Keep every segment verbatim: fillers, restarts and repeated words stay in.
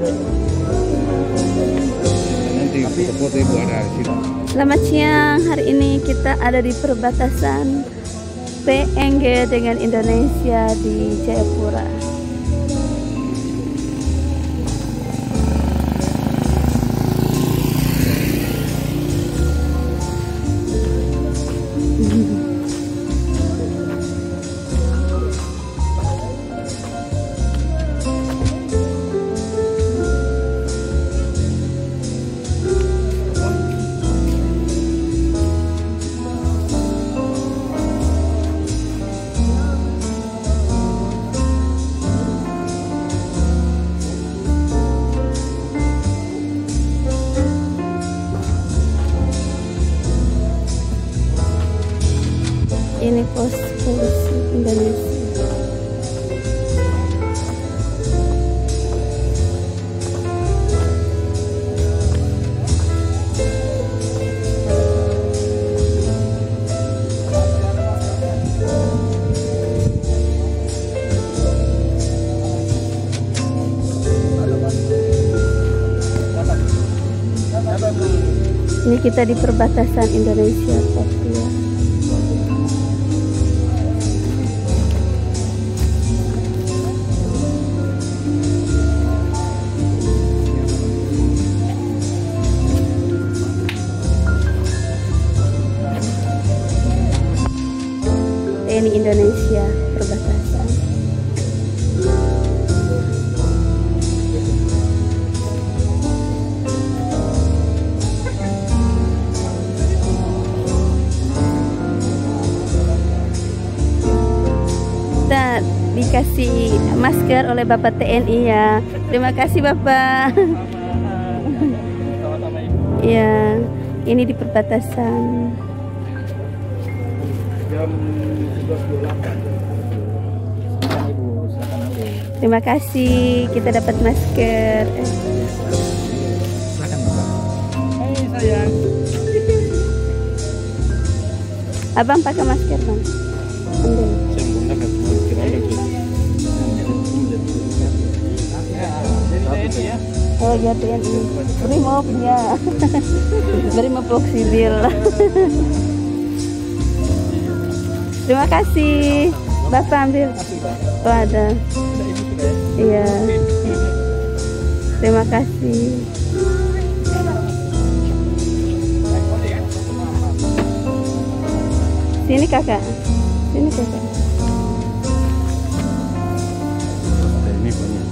Nanti foto-foto ibu ada di situ. Selamat siang, hari ini kita ada di perbatasan P N G dengan Indonesia di Jayapura. Ini pos polisi Indonesia. Ini kita di perbatasan Indonesia Papua. Ini Indonesia perbatasan. Kita dikasih masker oleh Bapak T N I ya. Terima kasih Bapak. Ya, ini di perbatasan. Terima kasih, kita dapat masker. Silakan Bapak. Hai sayang. Abang pakai masker bang. Ambil. Saya menggunakan masker Anda. Oh ya T N I. Brimob ya. Brimob Oksibil. Terima kasih. Bapak ambil. Oh ada. Iya. Terima kasih. Sini kakak. Sini kakak. Ini banyak.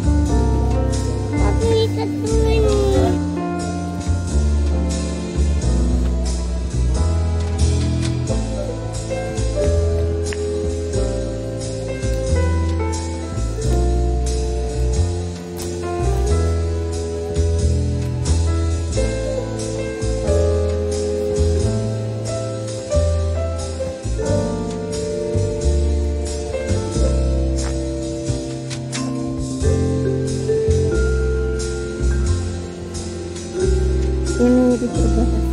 Ini di perbatasan.